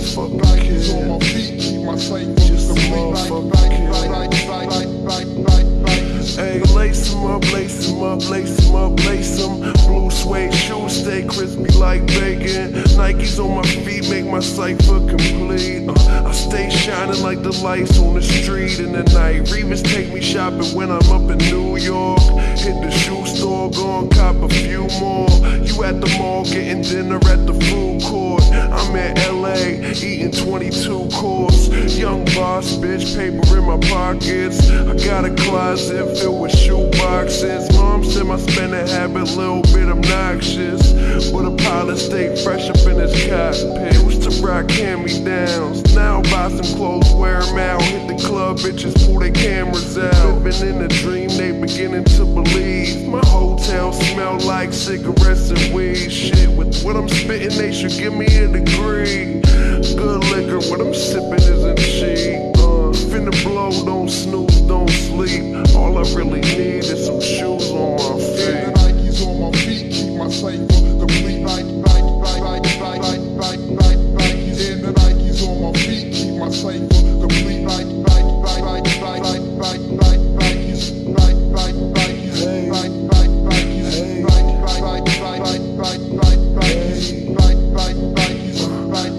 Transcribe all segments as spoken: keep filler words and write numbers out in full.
motherfucking kid. On my feet, keep my cipher just a motherfucking kid. Hey, lace 'em up, lace 'em up, lace 'em up, lace 'em. Blue suede shoes stay crispy like bacon. Nikes on my feet make my cipher complete. Uh, I stay shining like the lights on the street in the night. Revis take me shopping when I'm up in New York. Hit the shoe store, go and cop a few more. You at the mall getting dinner at the food court. I'm in L A eating twenty-two course. Young boss bitch, paper in my pockets. I got a closet filled with shoe boxes. Mom said my spending habit a little bit obnoxious, but a pilot stay fresh up in his cockpit. Used to rock hand-me-downs, now buy some clothes, wear them out. Hit the club, bitches pull their cameras out. Living in a dream, they beginning to believe. My hotel smell like cigarettes and weed. Shit, with what I'm spitting, they should give me a degree. Good liquor, what I'm sipping isn't cheap. Uh, finna blow, don't snooze, don't sleep. All I really need is some shoes on my feet. And the Nikes on my feet keep my cipher complete. Like, like, like, like, like, like, like, like, Nikes. And the Nikes on my feet keep my cipher complete. Like, like, like, like, like, like, like, like, Nikes. Like, like, like, like, like, like, Nikes. Like, like, like, like, like, like, like, Nikes. Like, like, like, like,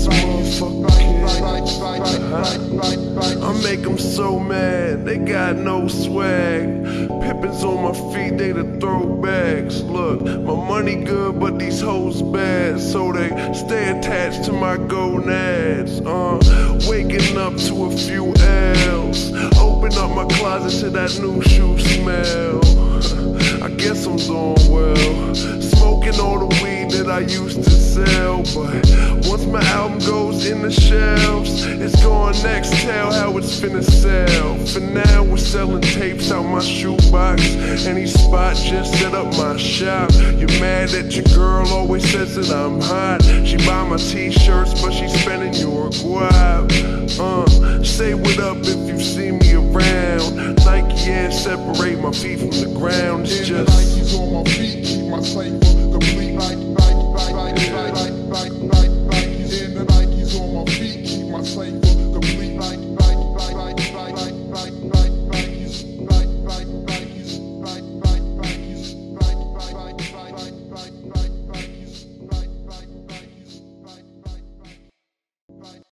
I make them so mad, they got no swag. Pippins on my feet, they the throwbacks. Look, my money good, but these hoes bad, so they stay attached to my gonads. Uh, waking up to a few L's. Open up my closet to that new shoe smell. I guess I'm doing well. Smoking all the weed that I used to sell, but once my album goes in the shelves, it's going next. Tell how it's finna sell. For now, we're selling tapes out my shoebox. Any spot, just set up my shop. You're mad that your girl always says that I'm hot. She buy my t-shirts, but she spending your guap. Uh, say what up if you see me around. Nike and separate my feet from the ground. It's just Nikes on my feet keep my cipher complete. Like, like, like, like, like, like, like.